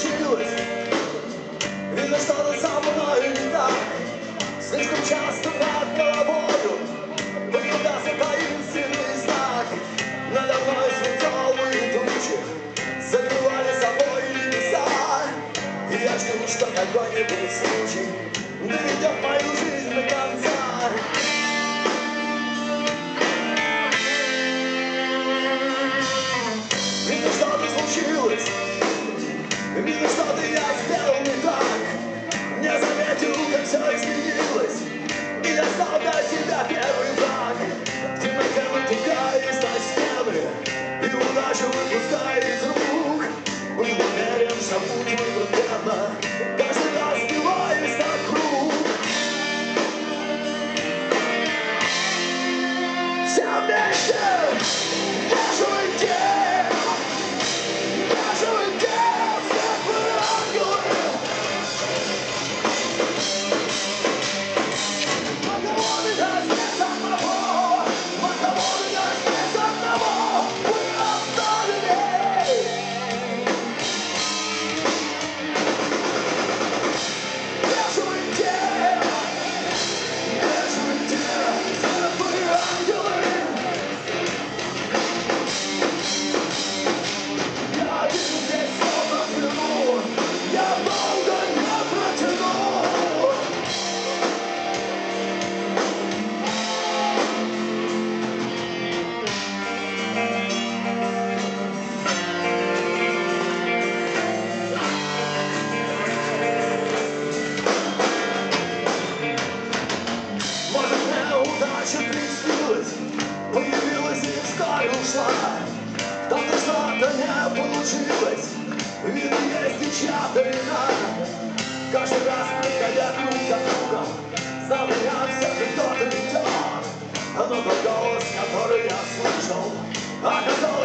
случилось. Видно, что-то со мной не так. Слишком часто над головою появлялся таинственный знак. Надо мной светлые тучи закрывали собой небеса. И я жду, что какой-нибудь случай доведет мою жизнь до конца. Видно, что-то случилось. Видно, что-то я сделал не так. Не заметил, как все изменилось. И я стал для себя первый враг. В темноте натыкаясь на стены и удачу выпуская из рук. Был уверен, что путь выбран верно. Каждый раз сбиваясь на круг. Все вместе держим день. Держим день, светлые ангелы. Макароны нас нет одного. Макароны нас нет одного. Мы оставили. Держим день. Держим день, светлые ангелы. Я один здесь словно в плену. Я долго не протяну. Может, мне удача приснилась, появилась и вскоре ушла. Там-то что-то не получилось, видно, есть и чья-то вина. Каждый раз, проходя круг за кругом, за меня все-таки кто-то идет. Но тот голос, который я слышал, оказался